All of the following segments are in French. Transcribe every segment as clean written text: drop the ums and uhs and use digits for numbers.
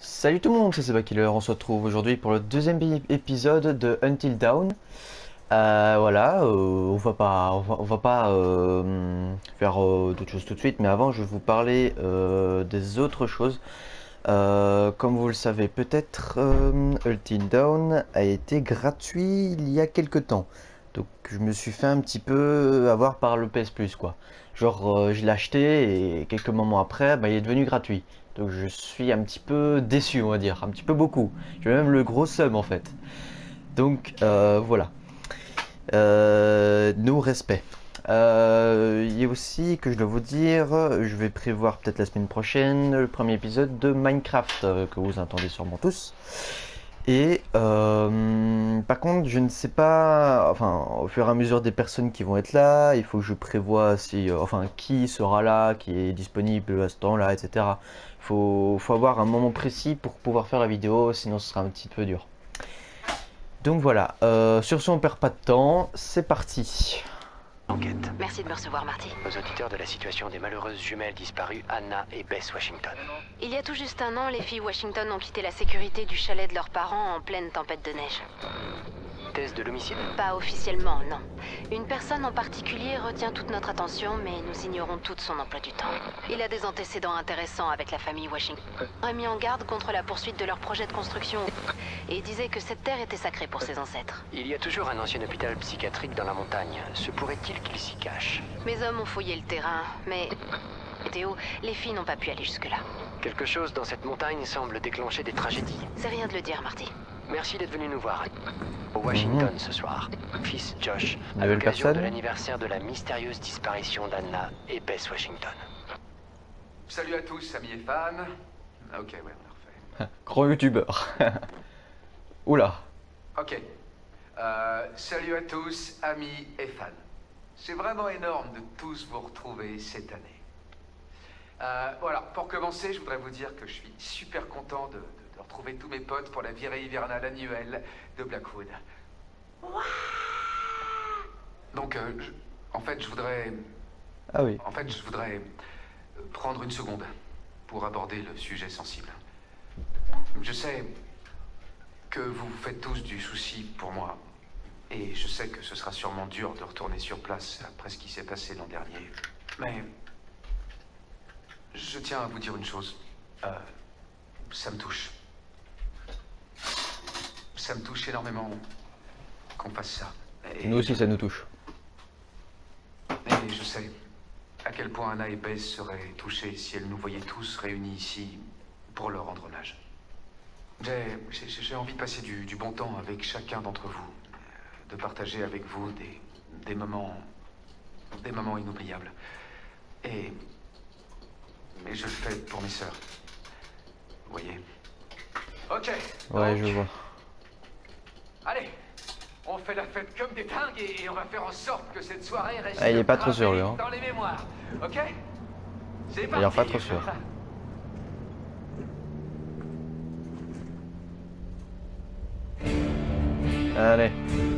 Salut tout le monde, c'est Sebakiller, on se retrouve aujourd'hui pour le deuxième épisode de Until Dawn. Voilà, on va pas faire d'autres choses tout de suite, mais avant je vais vous parler des autres choses. Comme vous le savez peut-être, Until Dawn a été gratuit il y a quelques temps. Donc je me suis fait un petit peu avoir par le PS Plus quoi. Genre je l'ai acheté et quelques moments après, bah, il est devenu gratuit. Donc je suis un petit peu déçu on va dire, un petit peu beaucoup. J'ai même le gros seum en fait. Donc voilà. Nos respects. Il y a aussi que je dois vous dire, je vais prévoir peut-être la semaine prochaine le premier épisode de Minecraft que vous entendez sûrement tous. Et par contre, je ne sais pas, enfin, au fur et à mesure des personnes qui vont être là, il faut que je prévoie si, enfin, qui sera là, qui est disponible à ce temps-là, etc. Faut avoir un moment précis pour pouvoir faire la vidéo, sinon ce sera un petit peu dur. Donc voilà, sur ce on perd pas de temps, c'est parti. Enquête. Merci de me recevoir, Marty. Aux auditeurs de la situation des malheureuses jumelles disparues Anna et Bess Washington. Il y a tout juste un an, les filles Washington ont quitté la sécurité du chalet de leurs parents en pleine tempête de neige. Thèse de l'homicide? Pas officiellement, non. Une personne en particulier retient toute notre attention, mais nous ignorons tout de son emploi du temps. Il a des antécédents intéressants avec la famille Washington. Il a mis en garde contre la poursuite de leur projet de construction et disait que cette terre était sacrée pour ses ancêtres. Il y a toujours un ancien hôpital psychiatrique dans la montagne. Se pourrait-il qu'il s'y cache? Mes hommes ont fouillé le terrain, mais... Théo, les filles n'ont pas pu aller jusque-là. Quelque chose dans cette montagne semble déclencher des tragédies. C'est rien de le dire, Marty. Merci d'être venu nous voir. Au Washington ce soir, fils Josh, à Nouvelle l'occasion personne. de l'anniversaire de la mystérieuse disparition d'Anna et Bess Washington. Salut à tous, amis et fans. Ok, ouais, on a refait. Gros youtubeur. Oula. Ok. Salut à tous, amis et fans. C'est vraiment énorme de tous vous retrouver cette année. Voilà, pour commencer, je voudrais vous dire que je suis super content de retrouver tous mes potes pour la virée hivernale annuelle de Blackwood. Donc, en fait, je voudrais prendre une seconde pour aborder le sujet sensible. Je sais que vous vous faites tous du souci pour moi, et je sais que ce sera sûrement dur de retourner sur place après ce qui s'est passé l'an dernier. Mais je tiens à vous dire une chose. Ça me touche. Ça me touche énormément qu'on fasse ça. Et Nous aussi ça nous touche. je sais à quel point Anna et Bess seraient touchées si elles nous voyaient tous réunis ici pour leur rendre hommage. J'ai envie de passer du bon temps avec chacun d'entre vous, de partager avec vous des moments inoubliables. Et je le fais pour mes sœurs. Vous voyez? Ok. Ouais, donc, je vois. Allez, on fait la fête comme des dingues et on va faire en sorte que cette soirée reste Ah, il est pas trop sûr, gravée lui, hein. dans les mémoires. Ok? C'est Il parti. est pas trop sûr. Allez.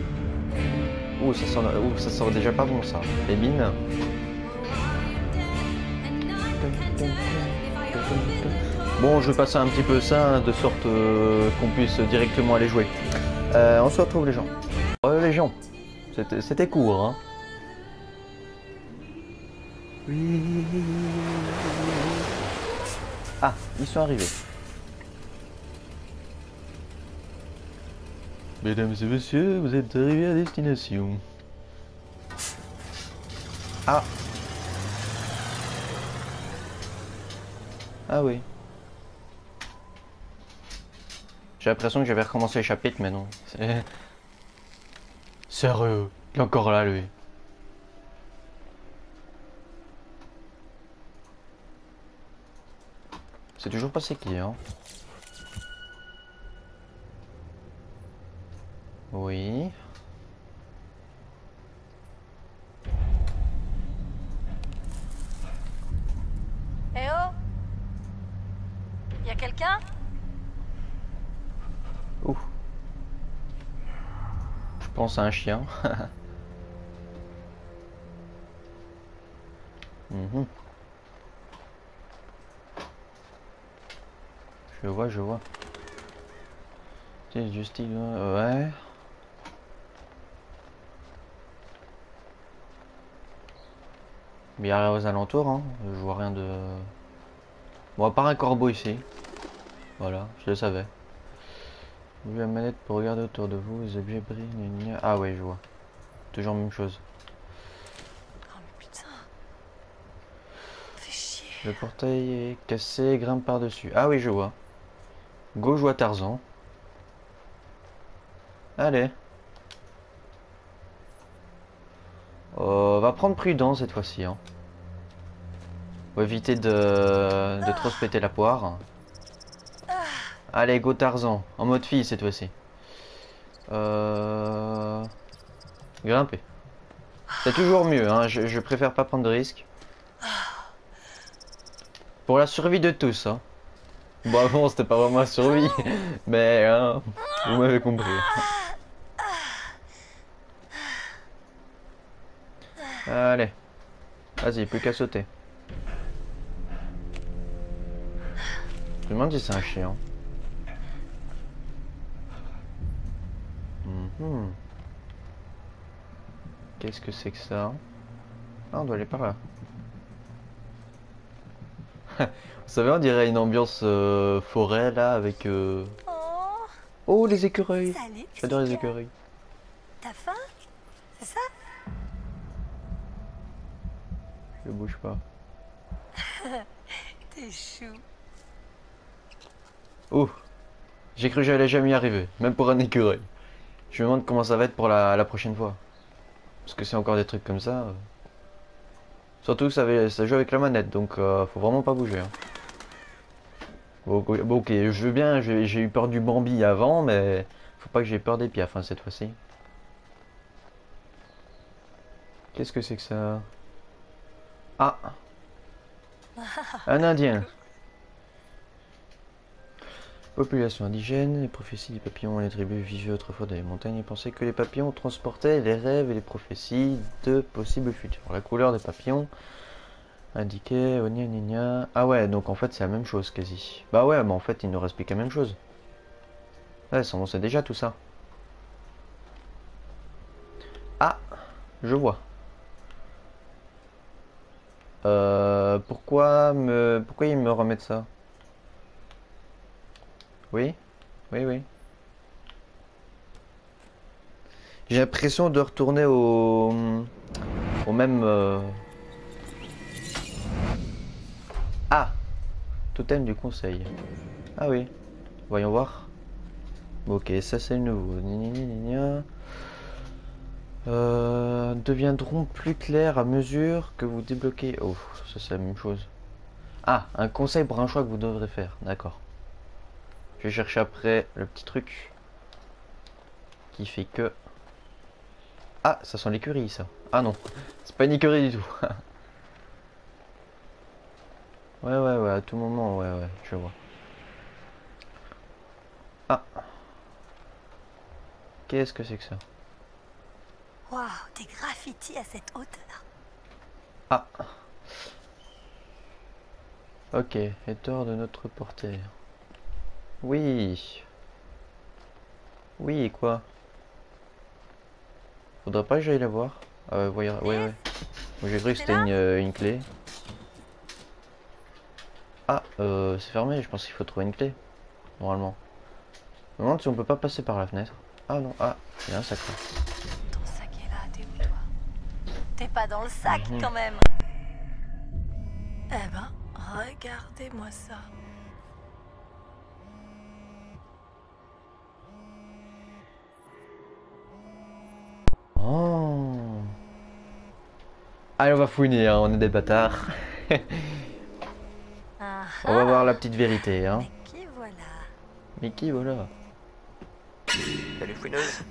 Ça sent déjà pas bon ça. Les mines. Bon, je vais passer un petit peu ça, de sorte qu'on puisse directement aller jouer. On se retrouve les gens. Les gens, c'était court, hein. Ah, ils sont arrivés. Mesdames et messieurs, vous êtes arrivés à destination. Ah. Ah oui. J'ai l'impression que j'avais recommencé le chapitre, mais non. C'est... Sérieux, il est encore là, lui. C'est toujours pas c'est qui, hein. Oui. Eh oh! Y'a quelqu'un? Ouh. Je pense à un chien. Mhm. Je vois, je vois. C'est du style, ouais. Mais il y a rien aux alentours, hein. Je vois rien de... Bon, à part un corbeau ici. Voilà, je le savais. Vous la manette pour regarder autour de vous, les objets brillent, gna gna. Ah ouais, je vois. Toujours la même chose. Oh mais putain. Fais chier. Le portail est cassé, grimpe par-dessus. Ah oui, je vois. Go, je vois Tarzan. Allez. On va prendre prudence cette fois-ci, hein. Pour éviter de trop se péter la poire. Allez, go Tarzan. En mode fille cette fois-ci. Grimper. C'est toujours mieux, hein. Je préfère pas prendre de risques. Pour la survie de tous, hein. Bon, bon, c'était pas vraiment la survie. Mais, hein, vous m'avez compris. Allez. Vas-y, plus qu'à sauter. Je me demande si c'est un chien. Mhm. Qu'est-ce que c'est que ça? Ah, on doit aller par là. Vous savez, on dirait une ambiance forêt là avec... Oh, Oh, les écureuils! salut. J'adore les petit gars. écureuils. T'as faim? C'est ça? Je bouge pas. T'es chou. Oh! J'ai cru que j'allais jamais y arriver, même pour un écureuil. Je me demande comment ça va être pour la prochaine fois. Parce que c'est encore des trucs comme ça. Surtout que ça joue avec la manette, donc faut vraiment pas bouger. Hein. Bon, ok, je veux bien, j'ai eu peur du Bambi avant, mais faut pas que j'ai peur des piafs hein, cette fois-ci. Qu'est-ce que c'est que ça? Ah! Un Indien! Population indigène, les prophéties des papillons et les tribus vivaient autrefois dans les montagnes et pensaient que les papillons transportaient les rêves et les prophéties de possibles futurs. La couleur des papillons indiquait... Oh, gna gna gna. Ah ouais, donc en fait c'est la même chose quasi. Bah ouais, mais en fait il nous explique la même chose. Ouais, on sait déjà tout ça. Ah! Je vois. Pourquoi ils me remettent ça? Oui? Oui, oui. J'ai l'impression de retourner au même... Ah! Totem du conseil. Ah oui. Voyons voir. Ok, ça c'est le nouveau. Gna gna gna gna. Deviendront plus clairs à mesure que vous débloquez... Oh, ça c'est la même chose. Ah, un conseil pour un choix que vous devrez faire. D'accord. Je vais chercher après le petit truc. Qui fait que... Ah, ça sent l'écurie ça. Ah non, c'est pas une écurie du tout. Ouais, à tout moment, ouais, je vois. Ah. Qu'est-ce que c'est que ça? Waouh, des graffitis à cette hauteur. Ah. Ok, est hors de notre portée. Oui. Oui, quoi? Faudrait pas que j'aille la voir. Ouais. Moi, j'ai cru que c'était une clé. Ah, c'est fermé, je pense qu'il faut trouver une clé. Normalement. Je me demande si on peut pas passer par la fenêtre. Ah non, ah, il y a un sac là. Ton sac est là, t'es où toi? T'es pas dans le sac quand même. Eh ben, regardez-moi ça. Oh. Allez, on va fouiner, hein, on est des bâtards. Ah, On va voir la petite vérité, hein. mais qui voilà? Mais qui, voilà. Salut fouineuse.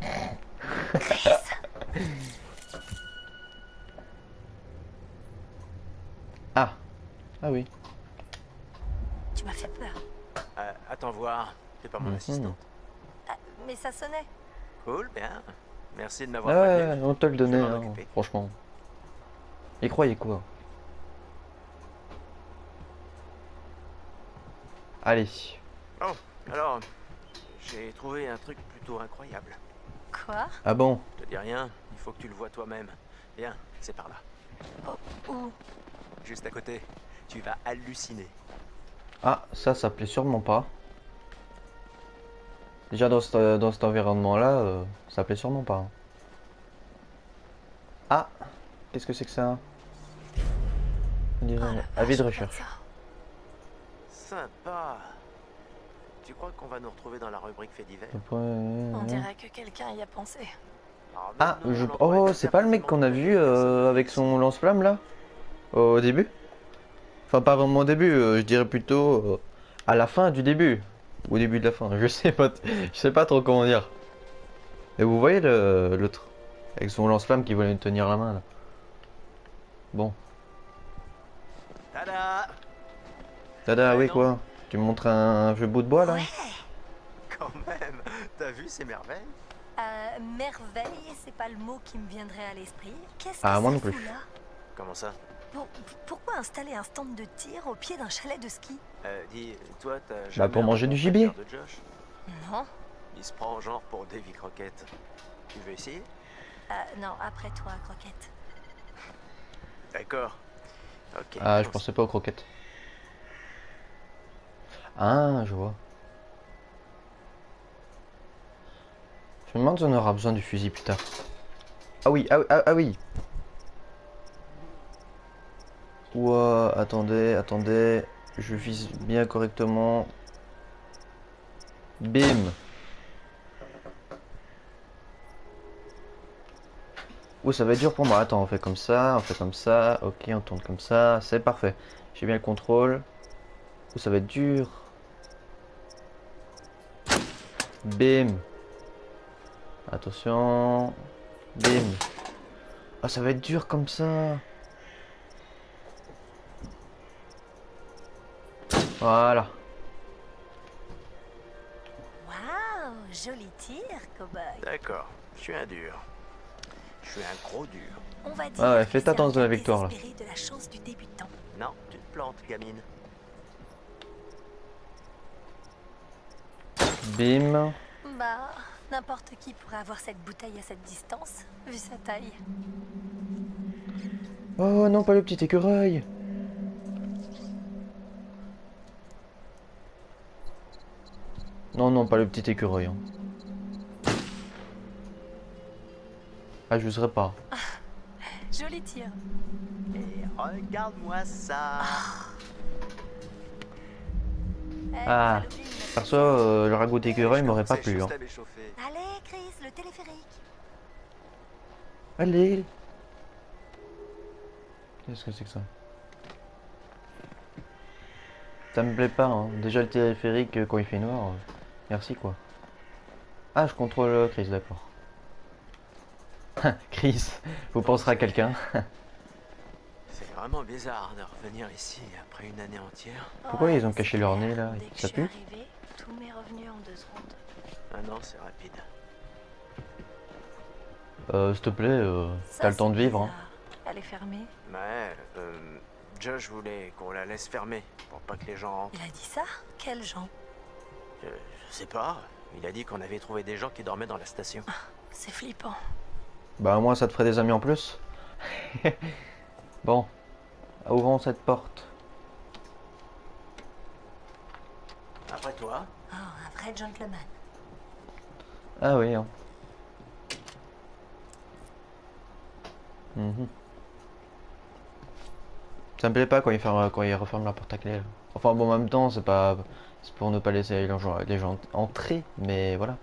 Ah. Ah oui. Tu m'as fait peur. Attends voir, t'es pas mon assistante. Ah, mais ça sonnait. Cool, bien. Merci de Ah m'avoir ouais, prévenu. on te le Je donnait, vais m'en hein, occuper. franchement. Et croyez quoi? Allez. Bon, alors, j'ai trouvé un truc plutôt incroyable. Quoi? Ah bon? Je te dis rien, il faut que tu le vois toi-même. Viens, c'est par là. Où? Juste à côté. Tu vas halluciner. Ah, ça plaît sûrement pas. Déjà dans cet environnement-là, ça plaît sûrement pas. Hein. Ah, qu'est-ce que c'est que ça? Oh la Avis de vache, recherche. regarde Sympa. Tu crois qu'on va nous retrouver dans la rubrique fait divers? ça. On dirait que quelqu'un y a pensé. Ah, oh, c'est pas le mec qu'on a vu avec son lance-flamme là? Au début? Enfin, pas vraiment au début, je dirais plutôt à la fin du début. Au début de la fin, je sais pas trop comment dire. Et vous voyez l'autre? Avec son lance-flamme qui voulait me tenir la main là. Bon. Tada! Tada, Ouais, oui non. quoi? Tu me montres un vieux bout de bois là? Ouais. Quand même, t'as vu ces merveilles? Merveille, c'est pas le mot qui me viendrait à l'esprit. Qu'est-ce Ah, que moi ça non plus. fout là? Comment ça? Pourquoi installer un stand de tir au pied d'un chalet de ski? Dis, toi, t'as jamais pour manger du rencontré gibier. le père de Josh? Non. Il se prend genre pour Davy Crockett. Tu veux essayer? Non, après toi, Croquette. D'accord. Ok. Ah, je pensais pas aux croquettes. Ah, je vois. Je me demande si on aura besoin du fusil plus tard. Ah oui, ah oui. Ouah, attendez. Je vise bien correctement. Bim. Ouh, ça va être dur pour moi. Attends, on fait comme ça, Ok, on tourne comme ça. C'est parfait. J'ai bien le contrôle. Ouh, ça va être dur. Bim. Attention. Bim. Ah, ça va être dur comme ça. Voilà. Waouh, joli tir, cowboy. D'accord. Je suis un dur. Je suis un gros dur. On va dire Ah ouais, que fais ta c'est danse de la un cas victoire, là. désespéré de la chance du débutant. Non, tu te plantes, gamine. Bim. Bah, n'importe qui pourrait avoir cette bouteille à cette distance, vu sa taille. Oh non, pas le petit écureuil. Non, pas le petit écureuil. Hein. Ah, je n'oserais pas. Joli tir. Et regarde-moi ça. Ah. Halloween, Perso, le ragoût d'écureuil m'aurait pas plu. Hein. Allez, Chris, le téléphérique. Allez. Qu'est-ce que c'est que ça? Ça me plaît pas. Hein. Déjà le téléphérique, quand il fait noir, merci quoi. Ah, je contrôle Chris, d'accord. Chris, vous penserez à quelqu'un. C'est vraiment bizarre de revenir ici après une année entière. Pourquoi Ouais, ils ont c'est caché leur clair. nez là? Dès que Ça je suis pue? arrivée, tout m'est revenu en 2 secondes. Un an, c'est rapide. S'il te plaît, Ça, t'as le temps de c'est vivre. Hein. bizarre. Elle est fermée. Ouais, Josh voulait qu'on la laisse fermer pour pas que les gens rentrent. Il a dit ça? Quels gens? Je sais pas. Il a dit qu'on avait trouvé des gens qui dormaient dans la station. C'est flippant. Bah, moi, ça te ferait des amis en plus. Bon, ouvrons cette porte. Après toi, Oh, un vrai gentleman. Ah oui, hein. Mhm. Ça me plaît pas quand il referme la porte à clé. Là. Enfin bon, en même temps, c'est pour ne pas laisser les gens entrer, mais voilà.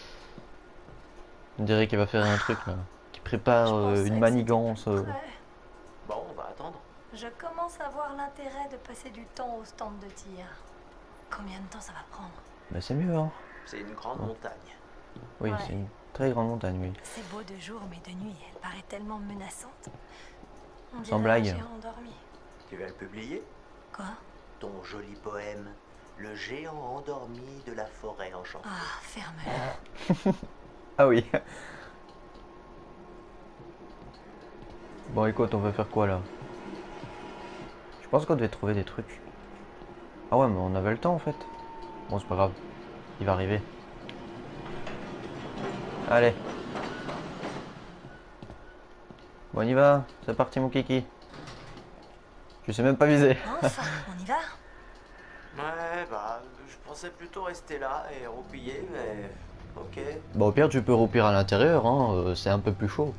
On dirait qu'il va faire un truc là, qui prépare Je pensais une que manigance. c'était plus près. bon, on va attendre. Je commence à voir l'intérêt de passer du temps au stand de tir. Combien de temps ça va prendre? Bah c'est mieux, hein. C'est une grande montagne. Oui, Ouais. c'est une très grande montagne, oui. C'est beau de jour, mais de nuit, elle paraît tellement menaçante. On Sans dirait blague. un géant endormi. Tu vas le publier? Quoi? Ton joli poème. Le géant endormi de la forêt enchantée. Ah, ferme-le. Ah oui. Bon, écoute, on va faire quoi là? Je pense qu'on devait trouver des trucs. Ah ouais, mais on avait le temps en fait. Bon, c'est pas grave. Il va arriver. Allez. Bon, on y va. C'est parti, mon kiki. Je sais même pas viser. Enfin, on y va. Ouais, bah, je pensais plutôt rester là et roupiller, mais... Ok. Bon, au pire, tu peux roupir à l'intérieur, hein. C'est un peu plus chaud.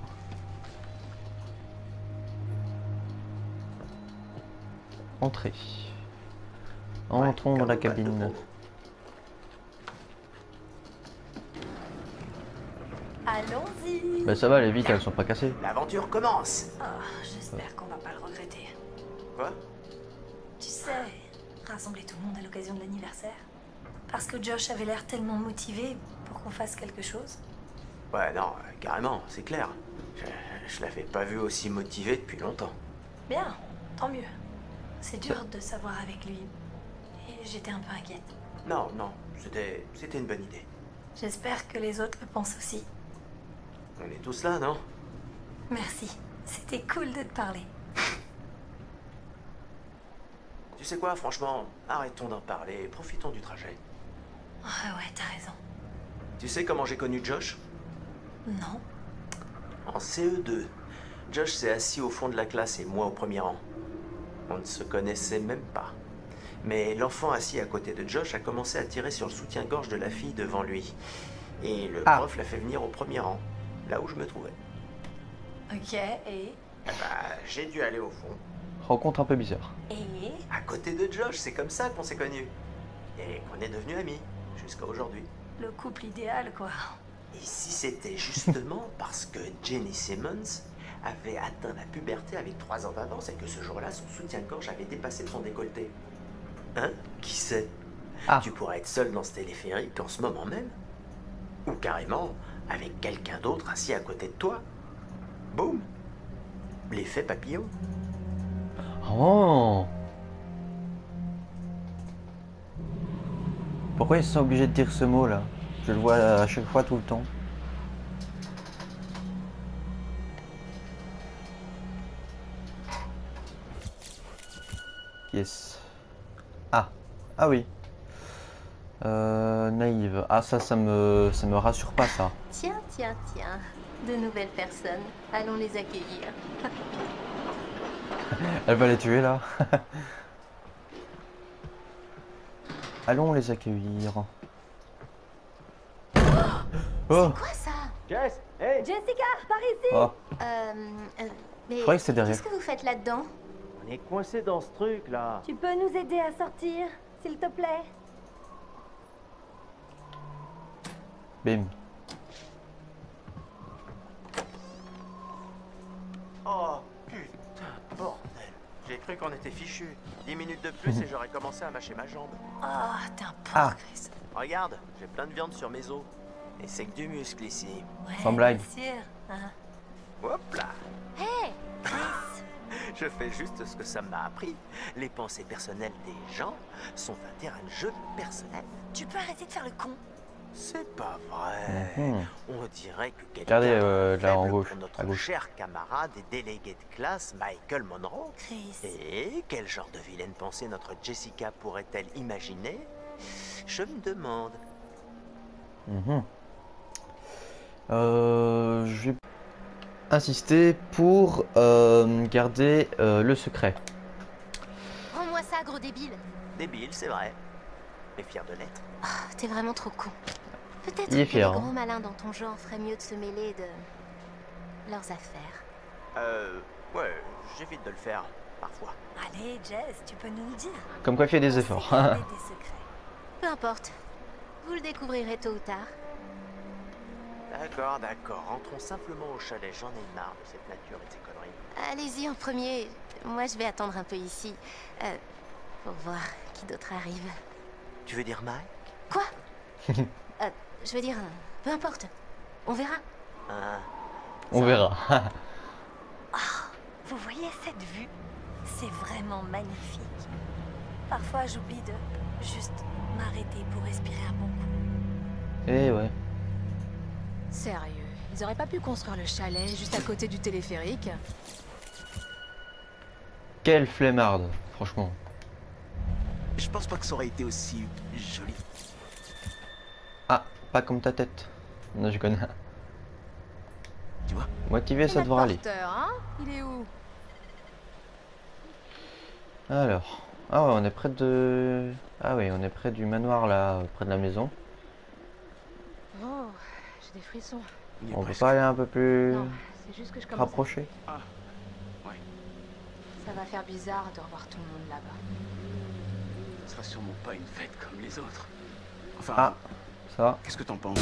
Entrée. Entrons dans la cabine. Allons-y. Bah ça va, les vitres elles sont pas cassées. L'aventure commence. Oh, j'espère qu'on va pas le regretter. Quoi? Tu sais, rassembler tout le monde à l'occasion de l'anniversaire. Parce que Josh avait l'air tellement motivé pour qu'on fasse quelque chose. Ouais, non, carrément, c'est clair. Je l'avais pas vu aussi motivé depuis longtemps. Bien, tant mieux. C'est dur de savoir avec lui. Et j'étais un peu inquiète. Non, non, c'était une bonne idée. J'espère que les autres le pensent aussi. On est tous là, non? Merci. C'était cool de te parler. Tu sais quoi, franchement, arrêtons d'en parler et profitons du trajet. Ouais, t'as raison. Tu sais comment j'ai connu Josh? Non. En CE2. Josh s'est assis au fond de la classe et moi au premier rang. On ne se connaissait même pas. Mais l'enfant assis à côté de Josh a commencé à tirer sur le soutien-gorge de la fille devant lui. Et le prof l'a fait venir au premier rang, là où je me trouvais. Ok, et... Eh bah, j'ai dû aller au fond. Rencontre un peu bizarre. Et... À côté de Josh, c'est comme ça qu'on s'est connus. Et qu'on est devenus amis, jusqu'à aujourd'hui. Le couple idéal, quoi. Et si c'était justement parce que Jenny Simmons avait atteint la puberté avec 3 ans d'avance et que ce jour-là, son soutien-gorge avait dépassé son décolleté. Hein? Qui sait? Tu pourrais être seul dans ce téléphérique en ce moment même. Ou carrément avec quelqu'un d'autre assis à côté de toi. Boum! L'effet papillon. Oh! Pourquoi ils sont obligés de dire ce mot là? Je le vois à chaque fois tout le temps. Yes. Ah. Ah oui. Naïve. Ah ça me rassure pas ça. Tiens, tiens, tiens. De nouvelles personnes. Allons les accueillir. Elle va les tuer là. Allons les accueillir. Oh. Quoi ça? Jess, hey! Jessica, par ici! Oh. Mais Je croyais que c'était derrière. qu'est-ce que vous faites là-dedans? On est coincé dans ce truc là. Tu peux nous aider à sortir, s'il te plaît? Bim. Oh, putain, bordel. J'ai cru qu'on était fichus. 10 minutes de plus et j'aurais commencé à mâcher ma jambe. Ah, t'es un porc, Chris. Regarde, j'ai plein de viande sur mes os. Et c'est que du muscle ici. Ouais, Sans blague. bien sûr. Hein. Hop là! Hé! Je fais juste ce que ça m'a appris. Les pensées personnelles des gens sont un terrain de jeu personnel. Tu peux arrêter de faire le con? C'est pas vrai. On dirait que quelqu'un Regardez, a un là, en faible gauche, pour à notre gauche. cher camarade et délégué de classe Michael Monroe. Chris. Et quel genre de vilaine pensée notre Jessica pourrait-elle imaginer? Je me demande. Je vais insister pour garder le secret. Rends-moi ça, gros débile. Débile, c'est vrai. Mais fier de l'être. Oh, t'es vraiment trop con. Peut-être Il est que fier, les hein. gros malins dans ton genre feraient mieux de se mêler de leurs affaires. Ouais, j'évite de le faire, parfois. Allez, Jess, tu peux nous le dire. Comme quoi il fait des On efforts. sait garder des secrets. Peu importe. Vous le découvrirez tôt ou tard. D'accord, d'accord. Rentrons simplement au chalet. J'en ai marre de cette nature et de ces conneries. Allez-y en premier. Moi, je vais attendre un peu ici. Pour voir qui d'autre arrive. Tu veux dire Mike? Quoi? Je veux dire, peu importe. On verra. Ah, On verra. Vous voyez cette vue? C'est vraiment magnifique. Parfois, j'oublie de juste m'arrêter pour respirer un bon coup. Eh ouais. Sérieux, ils auraient pas pu construire le chalet juste à côté du téléphérique? Quelle flemmarde, franchement. Je pense pas que ça aurait été aussi joli. Pas comme ta tête. Non, je connais. Tu vois? Motivé, Et ça notre devrait aller. porteur, hein? Il est où? Alors. Ah ouais, on est près de... Ah oui, on est près du manoir là, près de la maison. Oh, j'ai des frissons. On y est On peut presque. pas aller un peu plus Non, c'est juste que je commence. rapproché? Ça va faire bizarre de revoir tout le monde là-bas. Ce sera sûrement pas une fête comme les autres. Enfin, Ah, ça. qu'est-ce que t'en penses?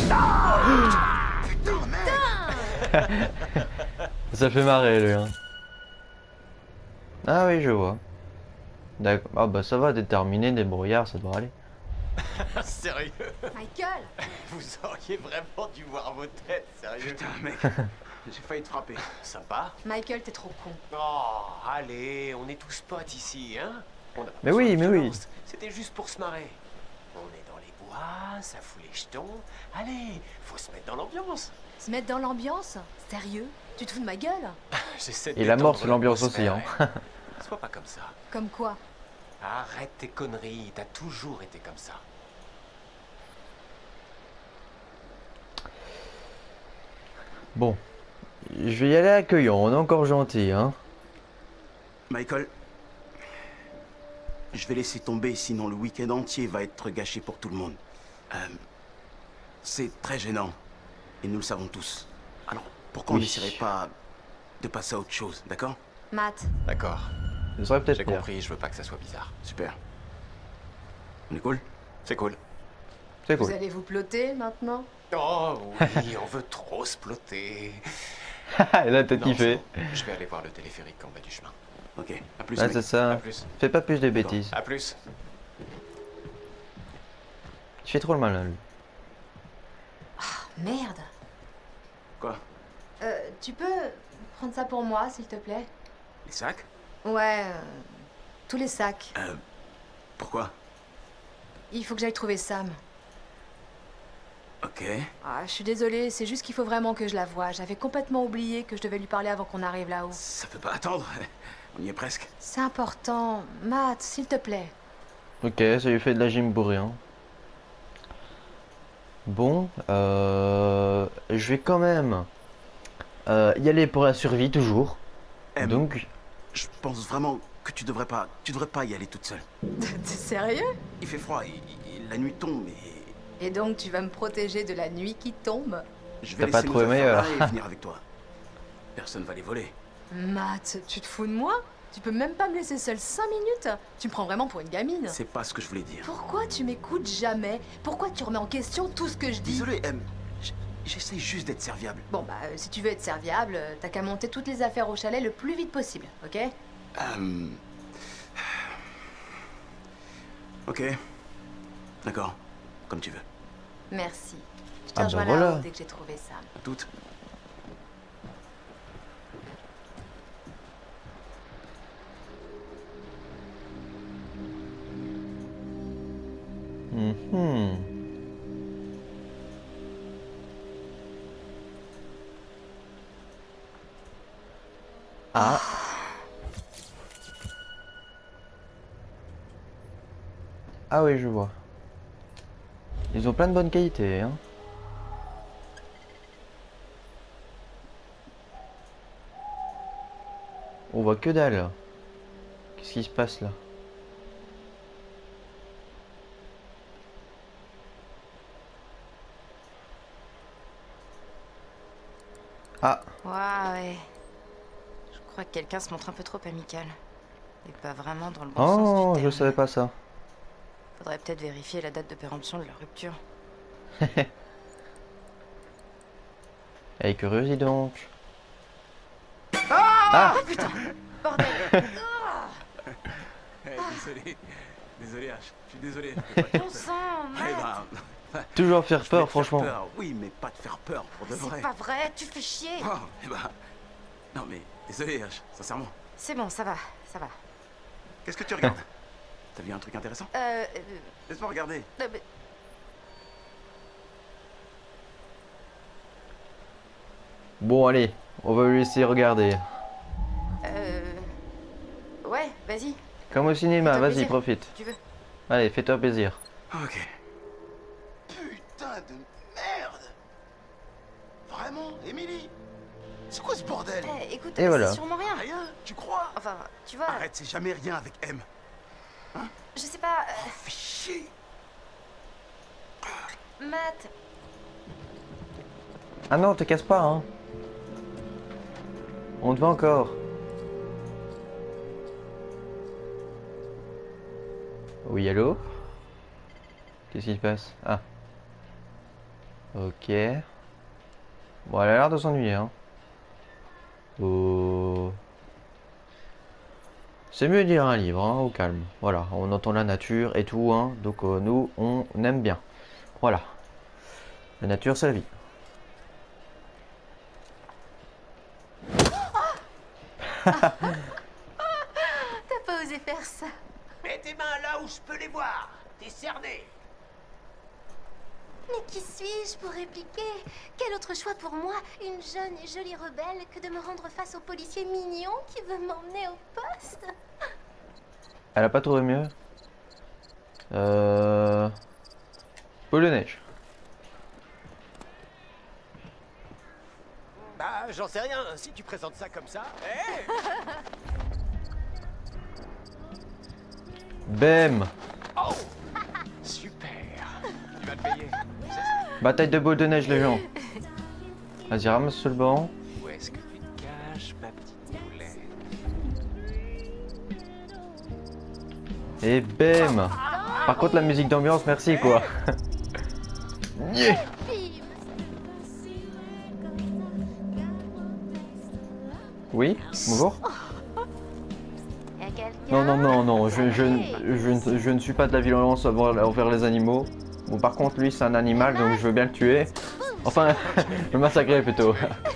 Ça fait marrer lui. Hein. Ah oui, je vois. D'accord. Ah bah ça va, déterminer des brouillards, ça devrait aller. Sérieux? Michael! Vous auriez vraiment dû voir vos têtes, sérieux? Putain, mec, j'ai failli te frapper. Sympa? Michael, t'es trop con. Oh, allez, on est tous potes ici, hein? On a pas Mais besoin oui, de mais oui. violence. C'était juste pour se marrer. On est dans les bois, ça fout les jetons. Allez, faut se mettre dans l'ambiance. Se mettre dans l'ambiance? Sérieux? Tu te fous de ma gueule? J'essaie de Et la mort, c'est détendre l'ambiance aussi. Hein. l'atmosphère, hein. Sois pas comme ça. Comme quoi? Arrête tes conneries, t'as toujours été comme ça. Bon. Je vais y aller accueillant, on est encore gentil. Hein. Michael, je vais laisser tomber, sinon le week-end entier va être gâché pour tout le monde. C'est très gênant, et nous le savons tous. Alors, pourquoi on Oui. n'essaierait pas de passer à autre chose, d'accord? Matt, D'accord, Ce serait peut-être j'ai pire. compris, je veux pas que ça soit bizarre. Super. On est cool? C'est cool. C'est Vous cool. allez vous plotter maintenant? Oh oui, on veut trop se plotter. Et là, t'as Non, kiffé. c'est bon. Je vais aller voir le téléphérique en bas du chemin. Ok, à plus, Ouais, mec. c'est ça. À plus. Fais pas plus de bêtises. À plus. Tu fais trop le malin, lui. merde. Quoi? Tu peux prendre ça pour moi, s'il te plaît? Les sacs? Ouais, tous les sacs. Pourquoi? Il faut que j'aille trouver Sam. Ok. Ah, je suis désolée, c'est juste qu'il faut vraiment que je la voie. J'avais complètement oublié que je devais lui parler avant qu'on arrive là-haut. Ça peut pas attendre. On y est presque. C'est important. Matt, s'il te plaît. Ok, ça lui fait de la gym bourrée. Hein. Bon, je vais quand même y aller pour la survie toujours. Donc, Je pense vraiment que tu devrais pas y aller toute seule. T'es sérieux? Il fait froid, la nuit tombe et Et donc tu vas me protéger de la nuit qui tombe? je vais T'as pas laisser nos trouvé affaires meilleur. là et venir avec toi. Personne va les voler. Matt, tu te fous de moi? Tu peux même pas me laisser seule 5 minutes? Tu me prends vraiment pour une gamine? C'est pas ce que je voulais dire. Pourquoi tu m'écoutes jamais? Pourquoi tu remets en question tout ce que je dis? Désolé, j'essaie juste d'être serviable. Bon bah, si tu veux être serviable, t'as qu'à monter toutes les affaires au chalet le plus vite possible, ok? Ok. D'accord. Comme tu veux. Merci. Je te Ah bah rejoins voilà. là-haut dès que j'ai trouvé Sam. À toutes. mhm. Ah. Ah oui, je vois. Ils ont plein de bonnes qualités, hein. On voit que dalle. Qu'est-ce qui se passe là? Ah, Ouais. Je crois que quelqu'un se montre un peu trop amical. Et pas vraiment dans le bon sens oh, du je terme. savais pas ça. Faudrait peut-être vérifier la date de péremption de leur rupture. Elle est curieuse, dis donc. Ah, Bordel. Désolé, H. Je suis désolé. Bon sang, Eh Matt. ben, Toujours faire je vais peur, te faire franchement. peur. Oui, mais pas te faire peur pour de vrai. C'est pas vrai, tu fais chier. Oh, eh ben... Non mais, désolé, H, sincèrement. C'est bon, ça va, ça va. Qu'est-ce que tu regardes? T'as vu un truc intéressant? Euh... Laisse-moi regarder. mais- Bon, allez, on va lui laisser regarder. Ouais, vas-y, Comme au cinéma, Fais-toi vas-y, plaisir. profite. si tu veux. Allez, fais-toi plaisir. Ok. Putain, putain de merde. Vraiment, Emily? C'est quoi ce bordel? Écoute, Et voilà. c'est sûrement rien. Rien, tu crois? Enfin, tu vois... Arrête, c'est jamais rien avec M. Je sais pas... Fais chier. Matt, Ah non, te casse pas, hein. On te voit encore. Oui, allô? Qu'est-ce qui se passe? Ah. Ok. Bon, elle a l'air de s'ennuyer, hein. Oh. C'est mieux de lire un livre, hein, au calme. Voilà, on entend la nature et tout, hein. Donc nous, on aime bien. Voilà. La nature, c'est la vie. t'as pas osé faire ça. Mets tes mains là où je peux les voir. T'es cerné. Mais qui suis-je pour répliquer? Quel autre choix pour moi, une jeune et jolie rebelle, que de me rendre face au policier mignon qui veut m'emmener au poste? Elle a pas trouvé mieux. Boule de neige. Bah, j'en sais rien, si tu présentes ça comme ça. Hey Bam. oh super. Tu vas te payer. Bataille de boule de neige, les gens. Vas-y, ramasse sur le banc. Où est-ce que tu te caches, ma petite poulette? Et bam. Par contre, la musique d'ambiance, merci, quoi. Yeah. Oui, bonjour. Y'a quelqu'un? Non, non, non, non, je ne suis pas de la violence envers les animaux. Bon, par contre, lui, c'est un animal, donc je veux bien le tuer. Enfin, le massacrer plutôt.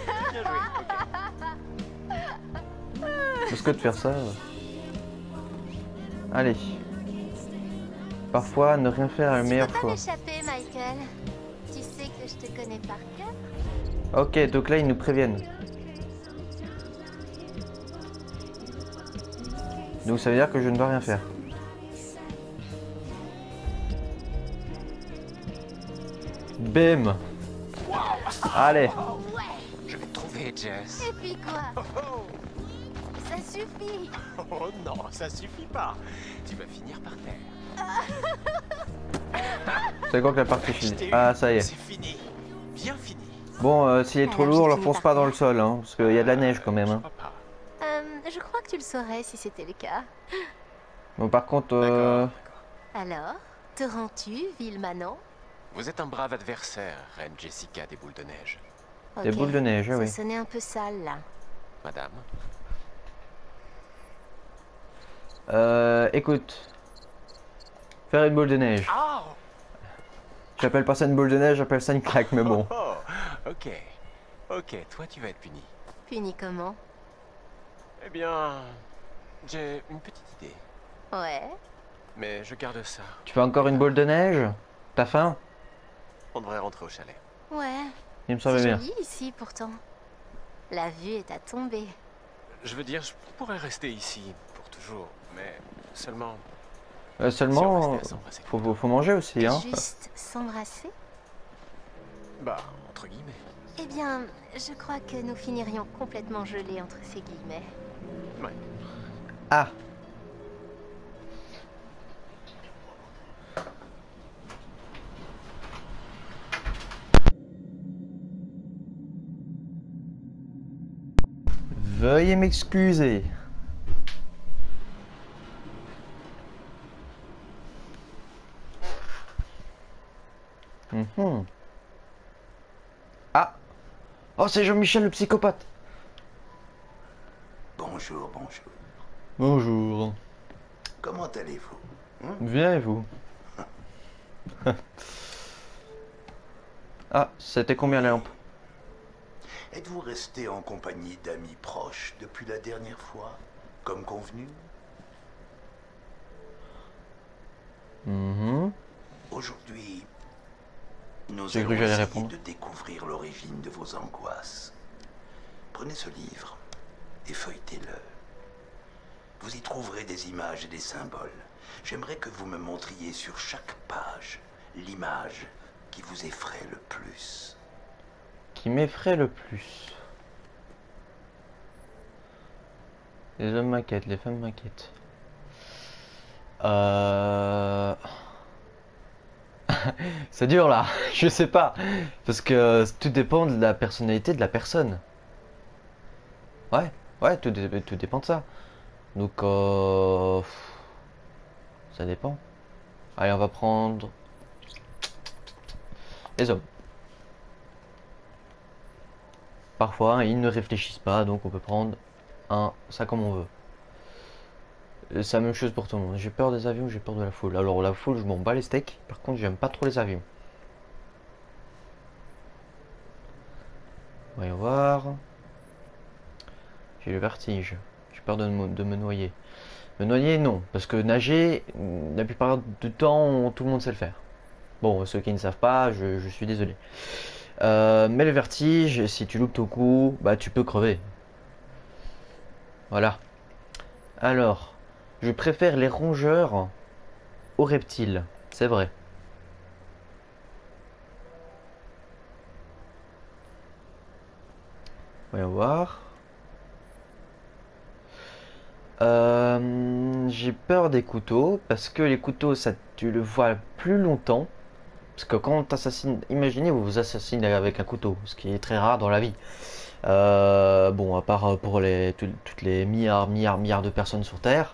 Est-ce que de faire ça? Allez. Parfois, ne rien faire est le meilleur choix. Tu peux pas m'échapper, Michael. Tu sais que je te connais par cœur. Ok, donc là, ils nous préviennent. Donc ça veut dire que je ne dois rien faire. Bim. Allez. Je vais te trouver, Jess. Et puis quoi? Ça suffit. Oh non, ça suffit pas. Tu vas finir par terre. C'est quoi que la partie finie? Ah, ça y est. C'est fini. Bien fini. Bon, s'il est trop Alors, lourd, j'ai le fini fonce par pas dans le terre. sol, hein, parce qu'il y a de la neige quand même. Hein. Je crois que tu le saurais si c'était le cas. Bon, par contre, Alors, te rends-tu, ville Manon? Vous êtes un brave adversaire, Reine Jessica des boules de neige. des Ok, boules de neige, ça oui. sonnait un peu sale, là. Madame. Écoute. Faire une boule de neige. Oh J'appelle pas ça une boule de neige, j'appelle ça une claque, mais bon. Oh, ok. Ok, toi tu vas être puni. Puni comment? Eh bien, j'ai une petite idée. Ouais. Mais je garde ça. Tu fais encore une boule de neige? T'as faim? On devrait rentrer au chalet. Ouais. Il me semble C'est bien. joli ici, pourtant. La vue est à tomber. Je veux dire, je pourrais rester ici pour toujours, mais seulement... Seulement, si on restait à s'embrasser. faut manger aussi, hein. Juste s'embrasser? Bah, entre guillemets. Eh bien, je crois que nous finirions complètement gelés entre ces guillemets. Ouais. Ah. Veuillez m'excuser. Ah. Oh, c'est Jean-Michel le psychopathe. Bonjour, bonjour. Bonjour. Comment allez-vous? Bien et vous? Ah, c'était combien la lampe? Êtes-vous resté en compagnie d'amis proches depuis la dernière fois, comme convenu? Aujourd'hui, nous J'ai allons cru que j'allais essayer répondre. de découvrir l'origine de vos angoisses. Prenez ce livre et feuilletez-le. Vous y trouverez des images et des symboles. J'aimerais que vous me montriez sur chaque page l'image qui qui vous effraie le plus? Qui m'effraie le plus? Les hommes m'inquiètent, les femmes m'inquiètent. C'est dur là, je sais pas. Parce que tout dépend de la personnalité de la personne. Ouais, tout dépend de ça. Donc, ça dépend. Allez, on va prendre les hommes. Parfois, ils ne réfléchissent pas, donc on peut prendre ça comme on veut. C'est la même chose pour tout le monde. J'ai peur des avions, j'ai peur de la foule. Alors la foule, je m'en bats les steaks. Par contre, j'aime pas trop les avions. Voyons voir. J'ai le vertige. J'ai peur de me noyer. Me noyer, non. Parce que nager, la plupart du temps, tout le monde sait le faire. Bon, ceux qui ne savent pas, je suis désolé. Mais le vertige, si tu loupes ton coup, bah tu peux crever. Voilà. Alors, je préfère les rongeurs aux reptiles. C'est vrai. Voyons voir. J'ai peur des couteaux parce que les couteaux, ça, tu le vois plus longtemps. Parce que quand on t'assassine, imaginez vous vous assassinez avec un couteau, ce qui est très rare dans la vie. Bon, à part pour toutes les milliards de personnes sur Terre.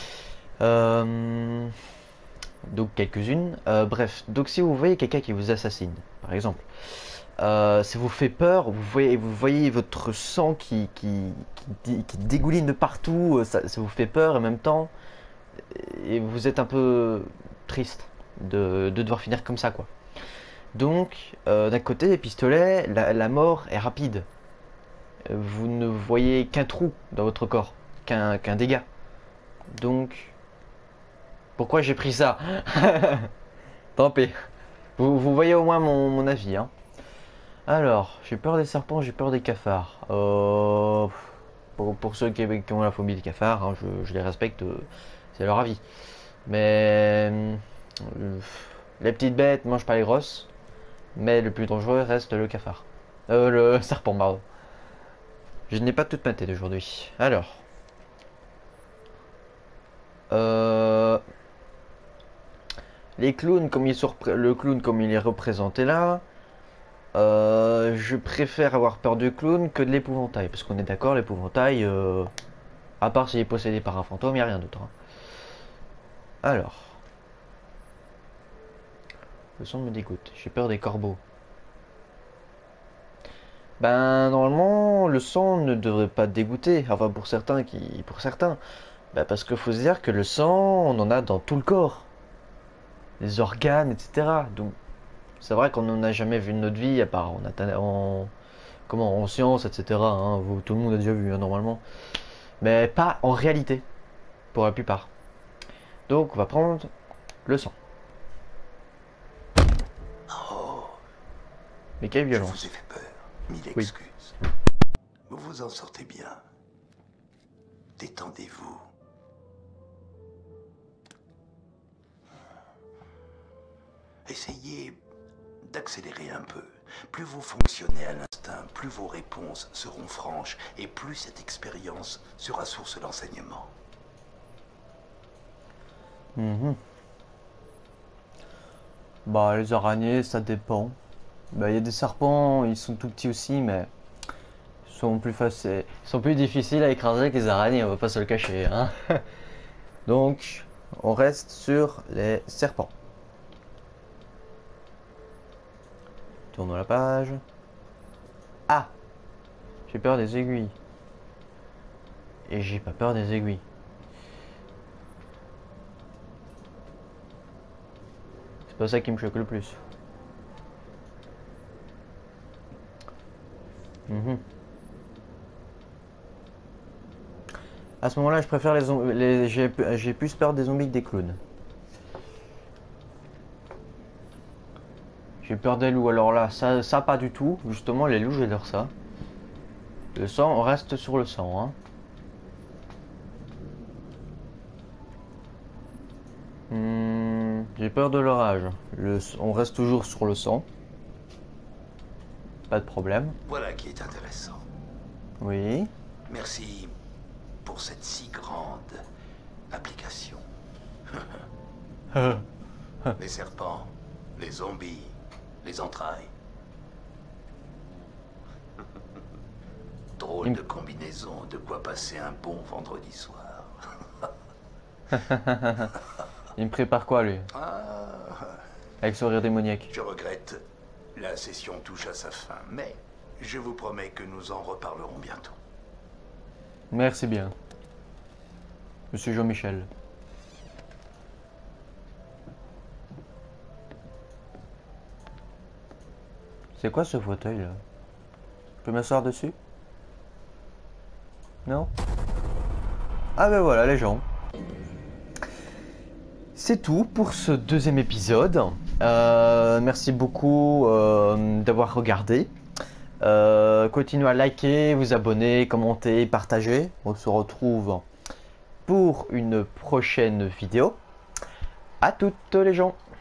Donc quelques-unes. Bref, donc si vous voyez quelqu'un qui vous assassine, par exemple, ça vous fait peur, vous voyez votre sang qui dégouline de partout, ça vous fait peur en même temps, et vous êtes un peu triste de devoir finir comme ça, quoi. Donc, d'un côté, les pistolets, la mort est rapide. Vous ne voyez qu'un trou dans votre corps, qu'un dégât. Donc, pourquoi j'ai pris ça? Tant pis. Vous voyez au moins mon avis, hein. Alors, j'ai peur des serpents, j'ai peur des cafards. Pour ceux qui ont la phobie des cafards, hein, je les respecte, c'est leur avis. Mais les petites bêtes mangent pas les grosses. Mais le plus dangereux reste le cafard. Le serpent, pardon. Je n'ai pas toute ma tête aujourd'hui. Alors. Les clowns, le clown comme il est représenté là, je préfère avoir peur du clown que de l'épouvantail. Parce qu'on est d'accord, l'épouvantail, à part s'il est possédé par un fantôme, il n'y a rien d'autre. Hein. Alors. Le son me dégoûte. J'ai peur des corbeaux. Ben, normalement, le sang ne devrait pas te dégoûter. Enfin, pour certains. Ben, parce qu'il faut se dire que le sang, on en a dans tout le corps. Les organes, etc. Donc, c'est vrai qu'on n'en a jamais vu de notre vie, à part en science, etc. Hein, tout le monde a déjà vu, hein, normalement. Mais pas en réalité, pour la plupart. Donc, on va prendre le sang. Mais quelle violence. Je vous ai fait peur. Mille excuses. Vous vous en sortez bien. Détendez-vous. Essayez d'accélérer un peu. Plus vous fonctionnez à l'instinct, plus vos réponses seront franches et plus cette expérience sera source d'enseignement. Bah, les araignées, ça dépend. Bah, il y a des serpents, ils sont tout petits aussi, mais ils sont plus difficiles à écraser que les araignées, on va pas se le cacher, hein. Donc, on reste sur les serpents. Tournons la page. Ah! J'ai peur des aiguilles. Et j'ai pas peur des aiguilles. C'est pas ça qui me choque le plus. À ce moment-là, je préfère j'ai plus peur des zombies que des clowns. J'ai peur des loups. Alors là, ça pas du tout. Justement, les loups, j'adore ça. Le sang, on reste sur le sang, hein. J'ai peur de l'orage. On reste toujours sur le sang. Pas de problème. Voilà qui est intéressant. Oui. Merci pour cette si grande application. Les serpents, les zombies, les entrailles. Drôle de combinaison, de quoi passer un bon vendredi soir. Il me prépare quoi, lui? Avec son rire démoniaque. Je regrette, la session touche à sa fin, mais je vous promets que nous en reparlerons bientôt. Merci bien. Monsieur Jean-Michel. C'est quoi ce fauteuil là? Je peux m'asseoir dessus? Non? Ah ben voilà les gens. C'est tout pour ce deuxième épisode. Merci beaucoup d'avoir regardé. Continuez à liker, vous abonner, commenter, partager. On se retrouve pour une prochaine vidéo. À toutes les gens.